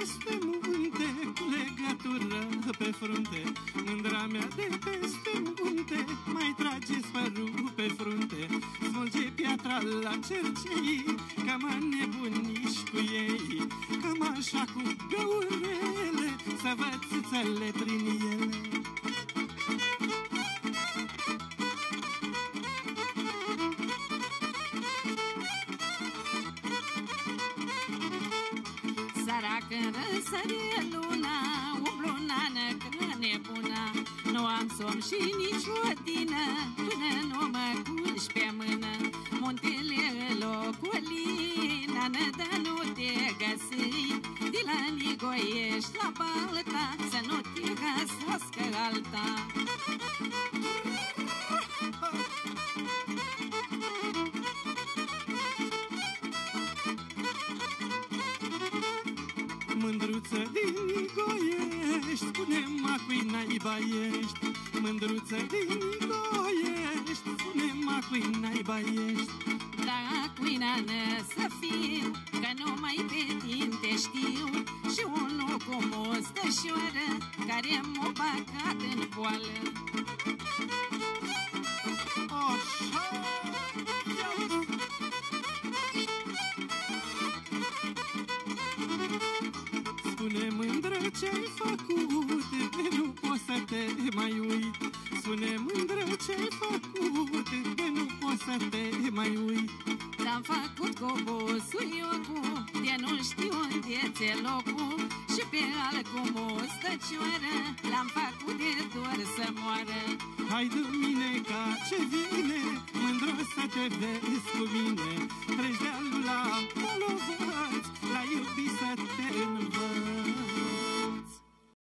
peste munte, cu legătură pe frunte. Mândra mea de peste munte, mai trage sfărul pe frunte. Smulge piatra la cercei, cam nebuniși cu ei. Cam așa cu găurele, să văd țâțele prin ele. Seara când răsărie luna, umblunană că nebuna. Nu am somn și nici odină, până nu mă culci pe mână. Muntele îl ocoli, nană, dar nu te găsi. De la Nigoiești la Balta, să nu te găsească alta. Mândruță din Nigoiești, spune-mă cui naiba ești. Mândruță din Nigoiești, spune-mă cui naiba ești. Da, cui nană să fiu, că numai pe tine te știu. Și unul cu mustășoară, care m-a băgat în poală. Așa! Spune mândră ce-ai făcut, că nu pot să te mai uit. Spune mândră ce-ai făcut, că nu pot să te mai uit. Te-am făcut cu busuiocul, de nu știu unde ți-e locul. Și pe al cu mustăcioară, l-am făcut de dor să moară. Hai de mine ca ce vine, mândră să te vezi cu mine. Treci de